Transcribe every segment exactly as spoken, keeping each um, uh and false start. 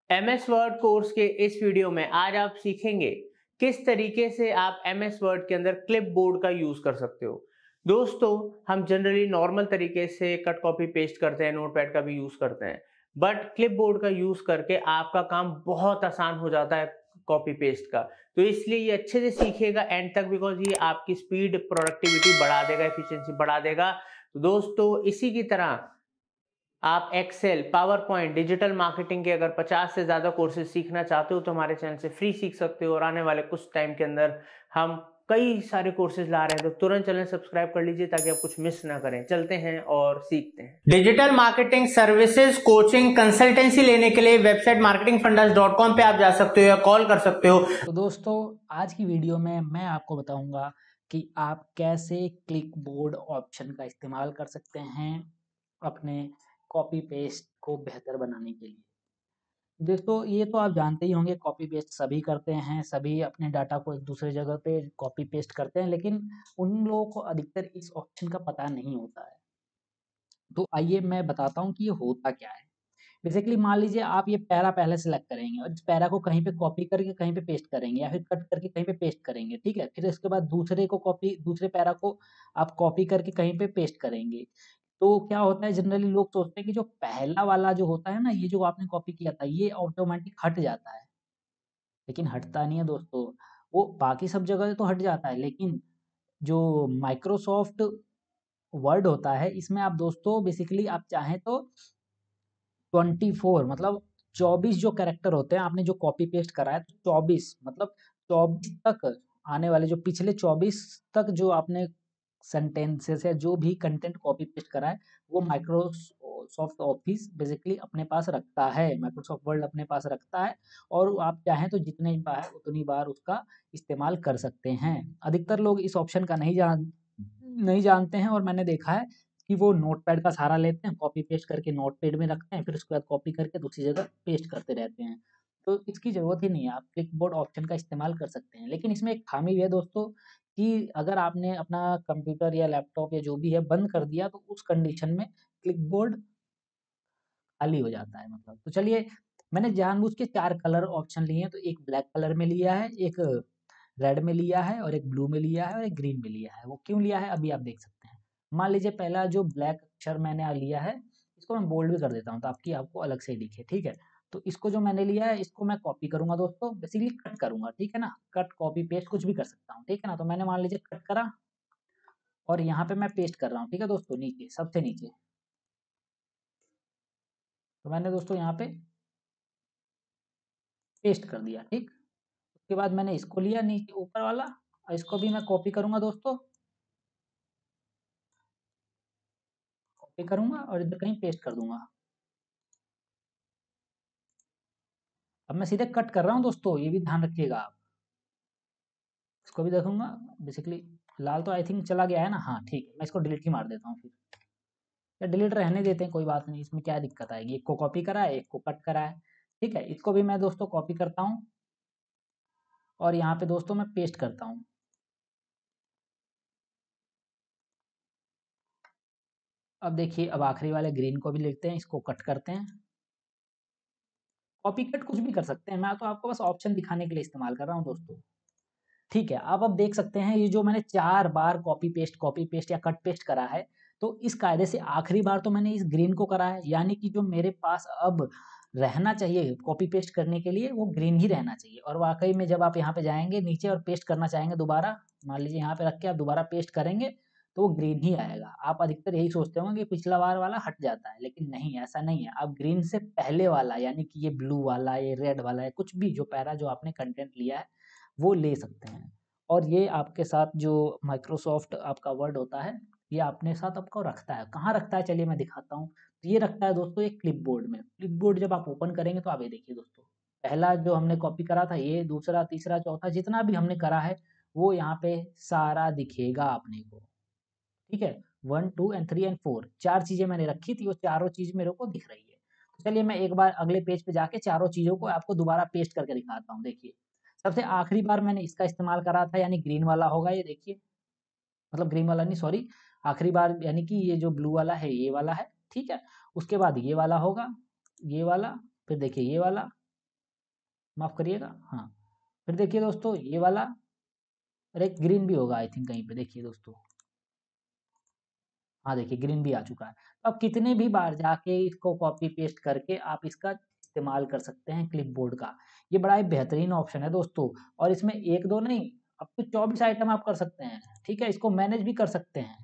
M S word course के इस video में आज आप सीखेंगे किस तरीके से आप एम एस वर्ड के अंदर क्लिप बोर्ड का यूज कर सकते हो। दोस्तों, हम जनरली नॉर्मल तरीके से कट कॉपी पेस्ट करते हैं, नोटपैड का भी यूज करते हैं, बट क्लिप बोर्ड का यूज करके आपका काम बहुत आसान हो जाता है कॉपी पेस्ट का। तो इसलिए ये अच्छे से सीखिएगा एंड तक, बिकॉज ये आपकी स्पीड, प्रोडक्टिविटी बढ़ा देगा, एफिशिएंसी बढ़ा देगा। तो दोस्तों, इसी की तरह आप Excel, PowerPoint, digital marketing के अगर पचास से ज्यादा कोर्सेज सीखना चाहते हो तो हमारे चैनल से फ्री सीख सकते हो। और आने वाले कुछ टाइम के अंदर हम कई सारे कोर्सेज ला रहे हैं, तो तुरंत चैनल सब्सक्राइब कर लीजिए ताकि आप कुछ मिस ना करें। चलते हैं और सीखते हैं। Digital marketing services, coaching, consultancy लेने के लिए website marketing fundas dot com पे आप जा सकते हो या कॉल कर सकते हो। तो दोस्तों, आज की वीडियो में मैं आपको बताऊंगा कि आप कैसे क्लिक बोर्ड ऑप्शन का इस्तेमाल कर सकते हैं अपने कॉपी पेस्ट को बेहतर बनाने के लिए। दोस्तों, ये तो आप जानते ही होंगे, कॉपी पेस्ट सभी करते हैं, सभी अपने डाटा को एक दूसरे जगह पे कॉपी पेस्ट करते हैं, लेकिन उन लोगों को अधिकतर इस ऑप्शन का पता नहीं होता है। तो आइए मैं बताता हूँ कि ये होता क्या है। बेसिकली मान लीजिए आप ये पैरा पहले सेलेक्ट करेंगे और इस पैरा को कहीं पे कॉपी करके कहीं पे पेस्ट करेंगे या फिर कट करके कहीं पे पेस्ट करेंगे, ठीक है। फिर इसके बाद दूसरे को कॉपी दूसरे पैरा को आप कॉपी करके कहीं पे पेस्ट करेंगे। तो क्या होता है, जनरली लोग सोचते हैं कि जो पहला वाला जो होता है ना, ये जो आपने कॉपी किया था, ये ऑटोमेटिक हट जाता है, लेकिन हटता नहीं है दोस्तों। वो बाकी सब जगह तो हट जाता है, लेकिन जो माइक्रोसॉफ्ट वर्ड होता है, इसमें आप दोस्तों बेसिकली आप चाहें तो चौबीस मतलब चौबीस जो कैरेक्टर होते हैं, आपने जो कॉपी पेस्ट करा है, तो चौबीस मतलब चौबीस तक आने वाले जो पिछले चौबीस तक जो आपने सेंटेंसेस या जो भी कंटेंट कॉपी पेस्ट करा है, वो माइक्रोसॉफ्ट ऑफिस बेसिकली अपने पास रखता है, माइक्रोसॉफ्ट वर्ड अपने पास रखता है। और आप चाहें तो जितने बार उतनी बार उसका इस्तेमाल कर सकते हैं। अधिकतर लोग इस ऑप्शन का नहीं जान नहीं जानते हैं, और मैंने देखा है कि वो नोटपैड का सहारा लेते हैं, कॉपी पेस्ट करके नोटपैड में रखते हैं, फिर उसके बाद कॉपी करके दूसरी जगह पेस्ट करते रहते हैं। तो इसकी ज़रूरत ही नहीं है, आप क्लिकबोर्ड ऑप्शन का इस्तेमाल कर सकते हैं। लेकिन इसमें एक खामी है दोस्तों, कि अगर आपने अपना कंप्यूटर या लैपटॉप या जो भी है बंद कर दिया, तो उस कंडीशन में क्लिकबोर्ड खाली हो जाता है मतलब। तो चलिए, मैंने जानबूझ के चार कलर ऑप्शन लिए हैं। तो एक ब्लैक कलर में लिया है, एक रेड में लिया है, और एक ब्लू में लिया है, और एक ग्रीन में लिया है। वो क्यों लिया है अभी आप देख सकते हैं। मान लीजिए पहला जो ब्लैक अक्षर मैंने लिया है, इसको मैं बोल्ड भी कर देता हूँ ताकि आपको अलग से ही दिखे, ठीक है। तो इसको जो मैंने लिया है, इसको मैं कॉपी करूंगा दोस्तों, बेसिकली कट करूंगा, ठीक है ना। कट, कॉपी, पेस्ट कुछ भी कर सकता हूँ, ठीक है ना। तो मैंने मान लीजिए कट करा, और यहाँ पे मैं पेस्ट कर रहा हूँ, ठीक है दोस्तों, नीचे सबसे नीचे। तो मैंने दोस्तों यहाँ पे पेस्ट कर दिया, ठीक। उसके बाद मैंने इसको लिया नीचे ऊपर वाला, और इसको भी मैं कॉपी करूंगा दोस्तों, कॉपी करूंगा और इधर कहीं पेस्ट कर दूंगा। अब मैं सीधे कट कर रहा हूँ दोस्तों, ये भी ध्यान रखिएगा आप। इसको भी देखूंगा, बेसिकली लाल तो आई थिंक चला गया है ना, हाँ ठीक है। मैं इसको डिलीट ही मार देता हूँ फिर, या डिलीट रहने देते हैं, कोई बात नहीं, इसमें क्या दिक्कत आएगी। एक को कॉपी करा है, एक को कट करा है, ठीक है। इसको भी मैं दोस्तों कॉपी करता हूँ, और यहाँ पे दोस्तों मैं पेस्ट करता हूँ। अब देखिए, अब आखिरी वाले ग्रीन को भी लिखते हैं, इसको कट करते हैं। कॉपी कट कुछ भी कर सकते हैं, मैं तो आपको बस ऑप्शन दिखाने के लिए इस्तेमाल कर रहा हूँ दोस्तों, ठीक है। अब आप देख सकते हैं, ये जो मैंने चार बार कॉपी पेस्ट कॉपी पेस्ट या कट पेस्ट करा है, तो इस कायदे से आखिरी बार तो मैंने इस ग्रीन को करा है, यानी कि जो मेरे पास अब रहना चाहिए कॉपी पेस्ट करने के लिए, वो ग्रीन ही रहना चाहिए। और वाकई में जब आप यहाँ पे जाएंगे नीचे और पेस्ट करना चाहेंगे दोबारा, मान लीजिए यहाँ पे रख के आप दोबारा पेस्ट करेंगे, तो वो ग्रीन ही आएगा। आप अधिकतर यही सोचते होंगे कि पिछला बार वाला हट जाता है, लेकिन नहीं, ऐसा नहीं है। आप ग्रीन से पहले वाला, यानी कि ये ब्लू वाला, ये रेड वाला है, कुछ भी जो पैरा जो आपने कंटेंट लिया है, वो ले सकते हैं। और ये आपके साथ जो माइक्रोसॉफ्ट आपका वर्ड होता है, ये अपने साथ आपको रखता है। कहाँ रखता है, चलिए मैं दिखाता हूँ। तो ये रखता है दोस्तों एक क्लिपबोर्ड में। क्लिपबोर्ड जब आप ओपन करेंगे, तो आप ये देखिए दोस्तों, पहला जो हमने कॉपी करा था, ये दूसरा, तीसरा, चौथा, जितना भी हमने करा है, वो यहाँ पे सारा दिखेगा अपने को, ठीक है। One, two and three and four, चार चीजें मैंने रखी थी, वो चारों चीज मेरे को दिख रही है। तो चलिए मैं एक बार अगले पेज पे जाके चारों चीजों को आपको दोबारा पेस्ट करके दिखाता हूँ। देखिए, सबसे आखिरी बार मैंने इसका इस्तेमाल करा था, यानी ग्रीन वाला होगा ये, देखिए। मतलब ग्रीन वाला नहीं, सॉरी, आखिरी बार यानी कि ये जो ब्लू वाला है, ये वाला है, ठीक है। उसके बाद ये वाला होगा, ये वाला, फिर देखिए ये वाला, माफ करिएगा, हाँ। फिर देखिए दोस्तों ये वाला, और एक ग्रीन भी होगा आई थिंक कहीं पे, देखिए दोस्तों, हाँ देखिए ग्रीन भी आ चुका है। तो आप कितने भी बार जाके इसको कॉपी पेस्ट करके आप इसका इस्तेमाल कर सकते हैं क्लिपबोर्ड का। ये बड़ा ही बेहतरीन ऑप्शन है दोस्तों, और इसमें एक दो नहीं, अब तो चौबीस आइटम आप कर सकते हैं, ठीक है? इसको मैनेज भी कर सकते हैं,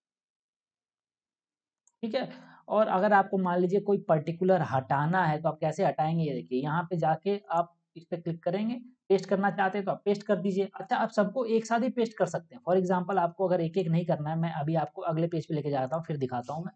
ठीक है? और अगर आपको मान लीजिए कोई पर्टिकुलर हटाना है तो आप कैसे हटाएँगे, ये देखिए यहाँ पे जाके आप इस पे क्लिक करेंगे, पेस्ट करना चाहते हैं तो आप पेस्ट कर दीजिए। अच्छा, आप सबको एक साथ ही पेस्ट कर सकते हैं। फॉर एग्ज़ाम्पल आपको अगर एक-एक नहीं करना है, मैं अभी आपको अगले पेज पे लेके जाता हूँ, फिर दिखाता हूँ मैं।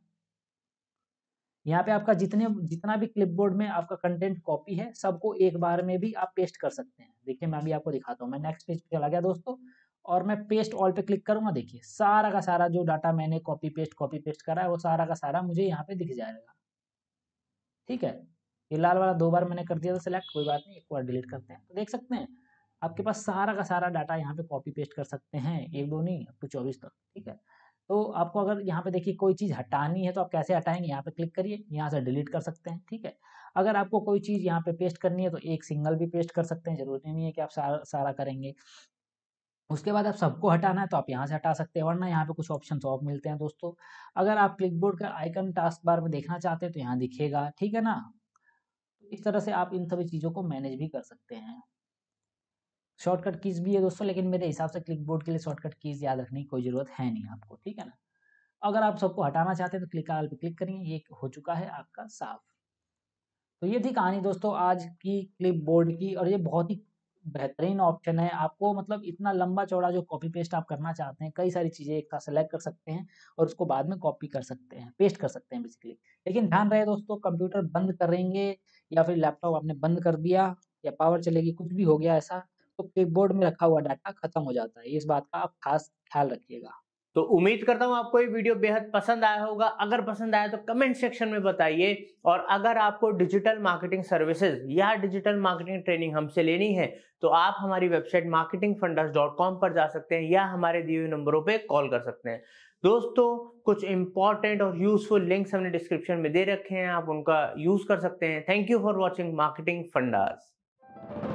यहाँ पे आपका जितने जितना भी क्लिपबोर्ड में आपका कंटेंट कॉपी है, सबको एक बार में भी आप पेस्ट कर सकते हैं। देखिए मैं अभी आपको दिखाता हूँ, मैं नेक्स्ट पेज पे चला गया दोस्तों, और मैं पेस्ट ऑल पे क्लिक करूँगा, देखिए सारा का सारा जो डाटा मैंने कॉपी पेस्ट कॉपी पेस्ट करा है, वो सारा का सारा मुझे यहाँ पे दिख जाएगा, ठीक है? ये लाल वाला दो बार मैंने कर दिया था सिलेक्ट, कोई बात नहीं, एक बार डिलीट करते हैं। तो देख सकते हैं, आपके पास सारा का सारा डाटा यहाँ पे कॉपी पेस्ट कर सकते हैं, एक दो नहीं, अप टू चौबीस तक, ठीक है? तो आपको अगर यहाँ पे देखिए कोई चीज़ हटानी है तो आप कैसे हटाएँगे, यहाँ पे क्लिक करिए, यहाँ से डिलीट कर सकते हैं, ठीक है? अगर आपको कोई चीज़ यहाँ पे पेस्ट करनी है तो एक सिंगल भी पेस्ट कर सकते हैं, ज़रूरी नहीं है कि आप सारा सारा करेंगे। उसके बाद आप सबको हटाना है तो आप यहाँ से हटा सकते हैं, वरना यहाँ पे कुछ ऑप्शंस और मिलते हैं दोस्तों। अगर आप क्लिकबोर्ड का आइकन टास्क बार में देखना चाहते हैं तो यहाँ दिखेगा, ठीक है ना? तो इस तरह से आप इन सभी चीज़ों को मैनेज भी कर सकते हैं। शॉर्टकट कीज़ भी है दोस्तों, लेकिन मेरे हिसाब से क्लिकबोर्ड के लिए शॉर्टकट कीज़ याद रखने की कोई ज़रूरत है नहीं आपको, ठीक है ना? अगर आप सबको हटाना चाहते हैं तो क्लिक ऑल पे क्लिक करिए, ये हो चुका है आपका साफ। तो ये थी कहानी दोस्तों आज की क्लिपबोर्ड की, और ये बहुत ही बेहतरीन ऑप्शन है। आपको मतलब इतना लंबा चौड़ा जो कॉपी पेस्ट आप करना चाहते हैं, कई सारी चीज़ें एक साथ सेलेक्ट कर सकते हैं और उसको बाद में कॉपी कर सकते हैं, पेस्ट कर सकते हैं बेसिकली। लेकिन ध्यान रहे दोस्तों, कंप्यूटर बंद करेंगे या फिर लैपटॉप आपने बंद कर दिया या पावर चलेगी, कुछ भी हो गया ऐसा, तो क्लिपबोर्ड में रखा हुआ डाटा खत्म हो जाता है। इस बात का आप खास ख्याल रखिएगा। तो उम्मीद करता हूँ आपको ये वीडियो बेहद पसंद आया होगा। अगर पसंद आया तो कमेंट सेक्शन में बताइए, और अगर आपको डिजिटल मार्केटिंग सर्विसेज या डिजिटल मार्केटिंग ट्रेनिंग हमसे लेनी है तो आप हमारी website marketing funders dot com पर जा सकते हैं या हमारे दिए हुए नंबरों पे कॉल कर सकते हैं। दोस्तों, कुछ इंपॉर्टेंट और यूजफुल लिंक्स हमने डिस्क्रिप्शन में दे रखे हैं, आप उनका यूज कर सकते हैं। Thank you for watching marketing funders.